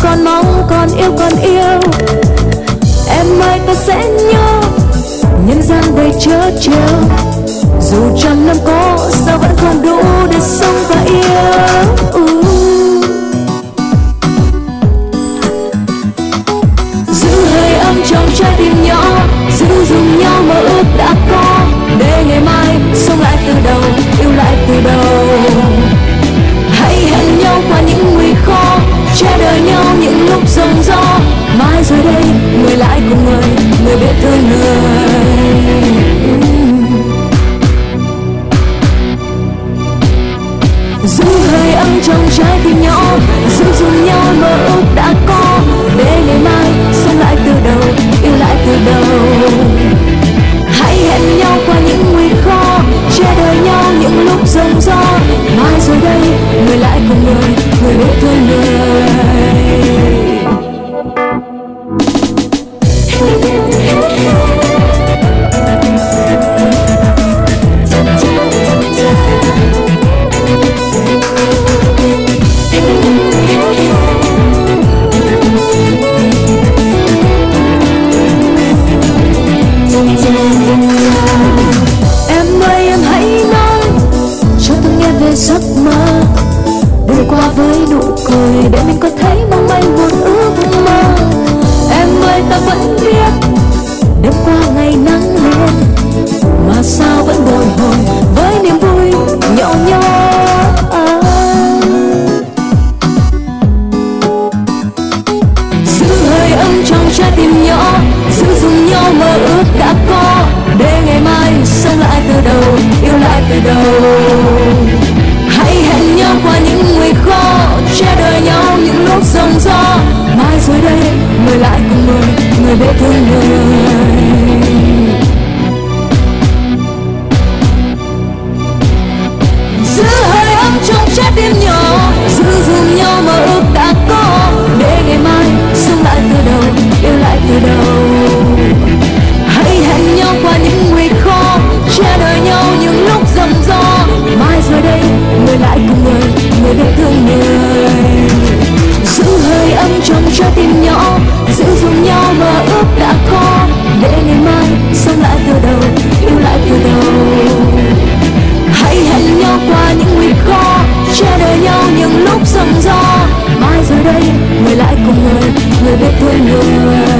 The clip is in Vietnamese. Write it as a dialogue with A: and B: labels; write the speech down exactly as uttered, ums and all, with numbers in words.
A: còn mong, còn yêu, còn yêu. Em ơi ta sẽ nhớ nhân gian đầy chớ trêu, dù trăm năm có sao vẫn không đủ để sống và yêu. uh. Giữ hơi ấm trong trái tim nhỏ, giữ dùng nhau mơ ước đã có, để ngày mai sống lại từ đầu, yêu lại từ đầu. Hãy hẹn nhau qua những nguy khó, che đời nhau những lúc giông gió. Mai rồi đây người lại cùng người, người biết thương người. Giữ hơi ấm trong trái tim nhỏ, giữ dùng nhau mơ ước đã có, để ngày mai sống lại từ đầu, yêu lại từ đầu. Hãy hẹn nhau qua những nguy khó, che đời nhau những lúc giông gió. Mai rồi đây người lại cùng người, người biết thương người. Em ơi em hãy nói cho tôi nghe về giấc mơ, đừng qua với nụ cười để mình có thấy mong manh một ước mơ. Em ơi ta vẫn biết đêm qua ngày nắng lên, mà sao vẫn bồi hồi với niềm vui nhỏ nhoi. Giữ hơi ấm trong trái tim nhỏ, giữ dùng nhau mơ ước đã có, để ngày mai sống lại từ đầu, yêu lại từ đầu. Hãy hẹn nhau qua những nguy khó, che đời nhau những lúc giông gió. Mai rồi đây người lại cùng người, người biết thương người. Giữ hơi ấm trong trái tim nhỏ, giữ dùng nhau mơ ước đã có, để ngày mai sống lại từ đầu, yêu lại từ đầu. Hãy hẹn nhau qua những nguy khó, che đời nhau những lúc giông gió. Mai rồi đây người lại cùng người, người biết thương người. Giữ hơi ấm trong trái tim nhỏ, giữ dùng nhau mơ ước đã có, để ngày mai sống lại từ đầu, yêu lại từ đầu. Hãy hẹn nhau qua những nguy khó, che đời nhau những lúc giông gió. Mai rồi đây người lại cùng người, người biết thương người.